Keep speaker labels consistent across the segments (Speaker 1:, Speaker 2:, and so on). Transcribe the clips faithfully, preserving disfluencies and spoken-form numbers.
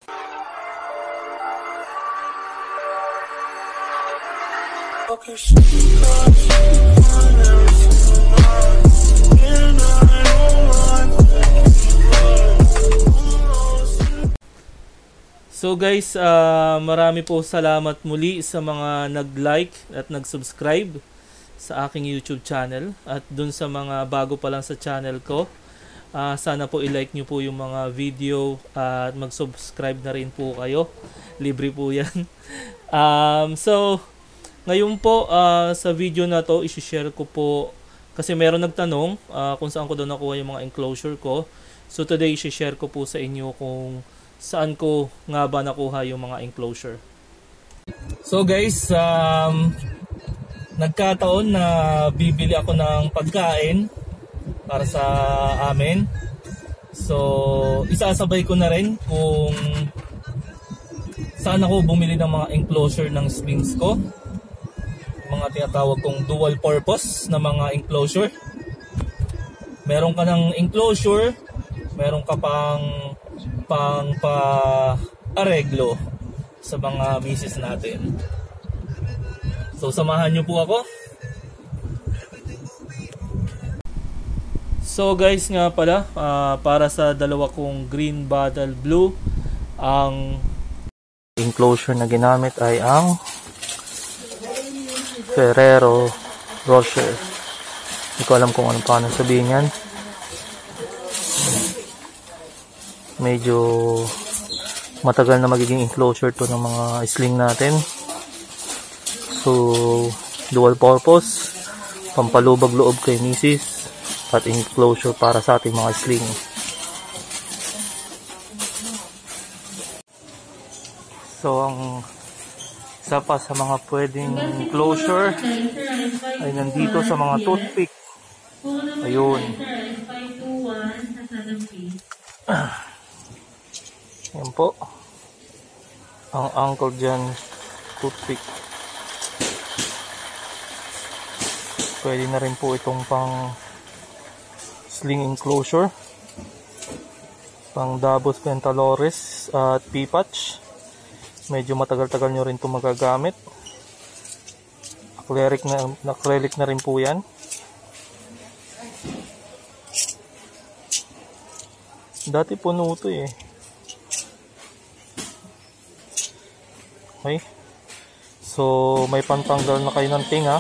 Speaker 1: So guys, uh, marami po salamat muli sa mga nag-like at nag-subscribe sa aking YouTube channel. At dun sa mga bago pa lang sa channel ko, uh, sana po i-like nyo po yung mga video at uh, mag-subscribe na rin po kayo. Libre po yan. um, so, ngayon po uh, sa video na to, isi-share ko po, kasi meron nagtanong uh, kung saan ko daw nakuha yung mga enclosure ko. So today, isi-share ko po sa inyo kung saan ko nga ba nakuha yung mga enclosure. So guys, um, nagkataon na bibili ako ng pagkain para sa amin. So isasabay ko na rin kung saan ako bumili ng mga enclosure ng slings ko. Mga tinatawag kong dual purpose na mga enclosure. Meron ka ng enclosure, meron ka pang pang pa-areglo sa mga misis natin. So samahan nyo po ako. So guys nga pala, uh, para sa dalawa kong green bottle blue, ang enclosure na ginamit ay ang Ferrero Rocher. Hindi ko alam kung ano paano sabihin yan. Medyo matagal na magiging enclosure to ng mga sling natin. So dual purpose, pampalubag loob kay misis at enclosure para sa ating mga sling. So ang isa pa sa mga pwedeng enclosure ay nandito sa mga toothpick. Ayun. Yan po ang Uncle John toothpick. Pwede na rin po itong pang sling enclosure, pang Davos Pentalores at P-patch. Medyo matagal-tagal nyo rin itong magagamit. Acrylic na, acrylic na rin po yan. Dati puno ito eh. Okay. So may pantanggal na kayo ng tinga,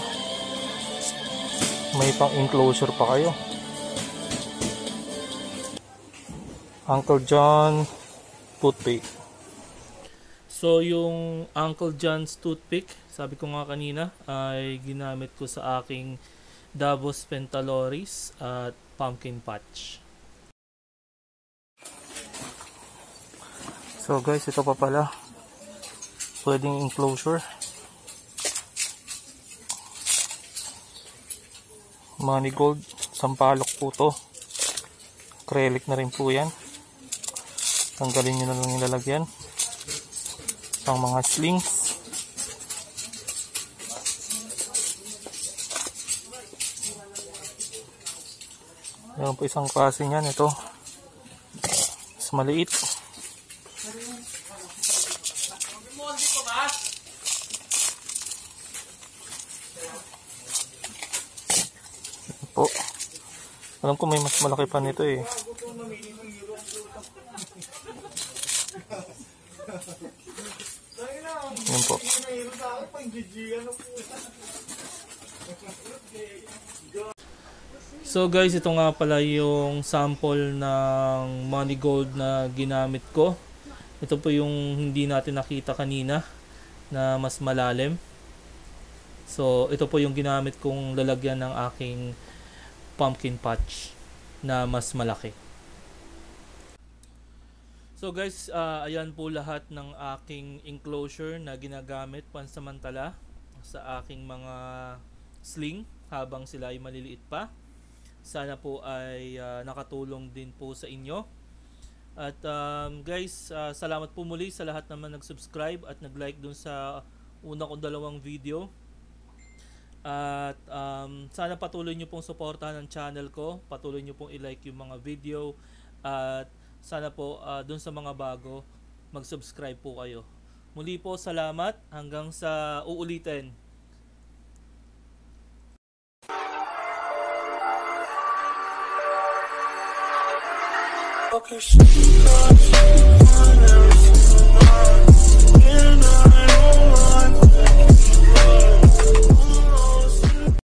Speaker 1: may pang enclosure pa kayo. Uncle John toothpick. So yung Uncle John's toothpick, sabi ko nga kanina, ay ginamit ko sa aking Davos Pentalores at pumpkin patch. So guys, ito pa pala pwedeng enclosure. Manigold, sampalok po to. Acrylic na rin po yan. Tanggalin nyo na lang yung lalagyan. Pang mga slings. Meron po isang klase niyan. Ito mas maliit. Po. Alam ko may mas malaki pa nito eh. Yan po. So guys, ito nga pala yung sample ng Manigold na ginamit ko. Ito po yung hindi natin nakita kanina na mas malalim. So ito po yung ginamit kong lalagyan ng aking pumpkin patch na mas malaki. So guys, uh, ayan po lahat ng aking enclosure na ginagamit pansamantala sa aking mga sling habang sila ay maliliit pa. Sana po ay uh, nakatulong din po sa inyo. At um, guys, uh, salamat po muli sa lahat naman nag-subscribe at nag-like dun sa una kong dalawang video. At um, sana patuloy nyo pong suportahan ang channel ko. Patuloy nyo pong i-like yung mga video. At sana po uh, dun sa mga bago, mag-subscribe po kayo. Muli po, salamat. Hanggang sa uulitin. Okay.